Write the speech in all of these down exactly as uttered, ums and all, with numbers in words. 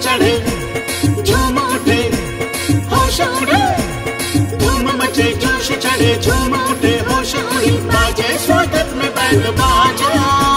चढ़े, झूम उठे, होश उड़े, धूम मचे, जोश चढ़े, झूम उठे, होश उड़ी, बाजे स्वागत में बैंड बाजा।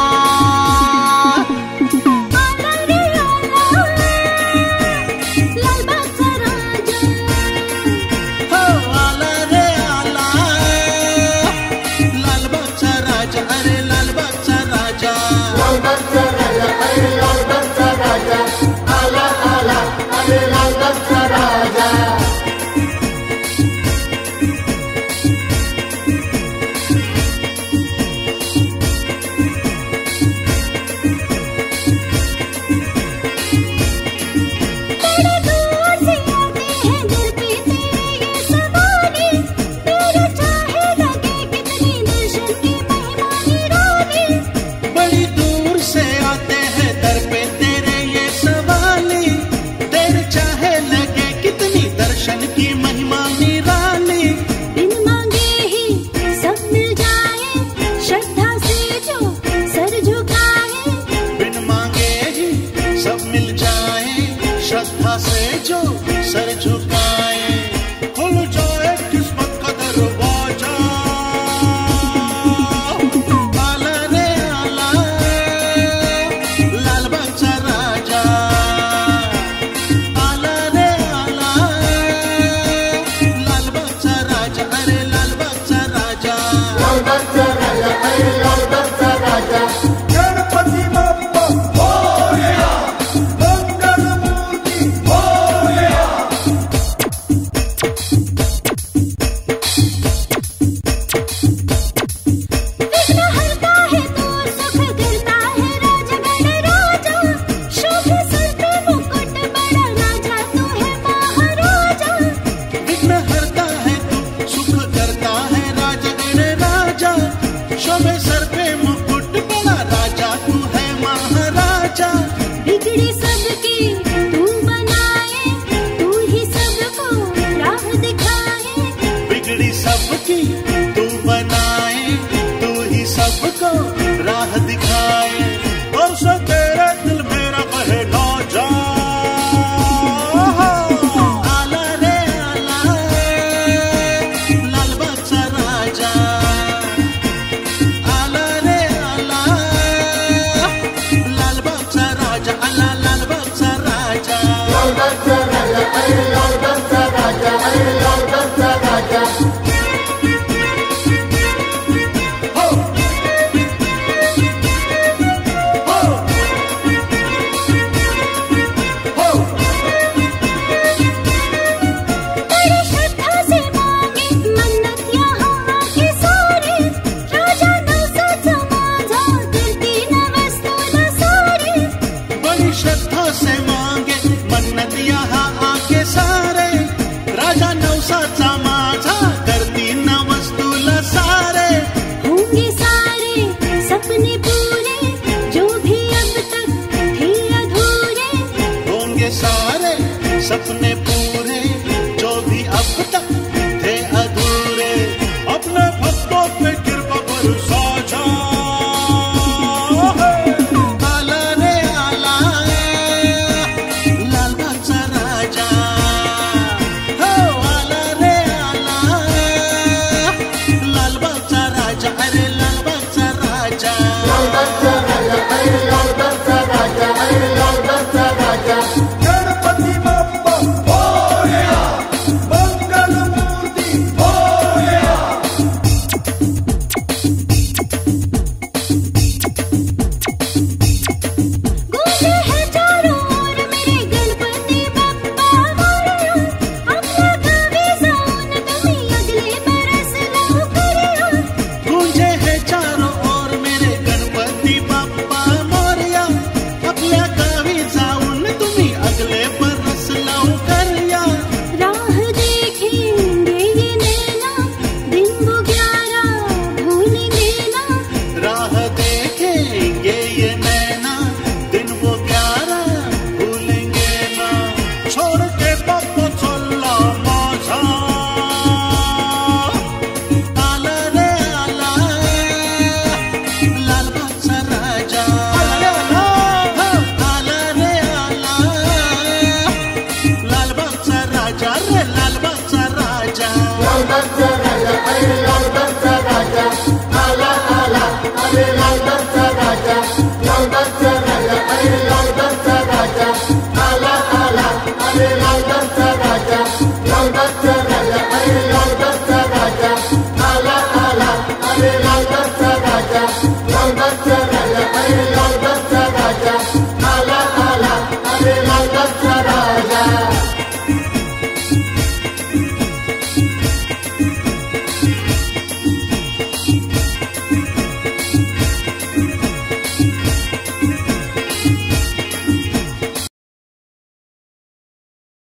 सपने पूरे जो भी अब तक थे अधूरे, अपने भक्तों पे कृपा बरसा जा। आला रे आला, लाल बादशाह राजा, हो आला रे आला, लाल बादशाह राजा, अरे लाल बादशाह राजा, लाल बादशाह राजा, अरे लाल बादशाह राजा, अरे लाल बादशाह राजा। गणपति बप्पा अरे लालबागचा राजा आला आला, अरे लालबागचा राजा, लालबागचा राजा, अरे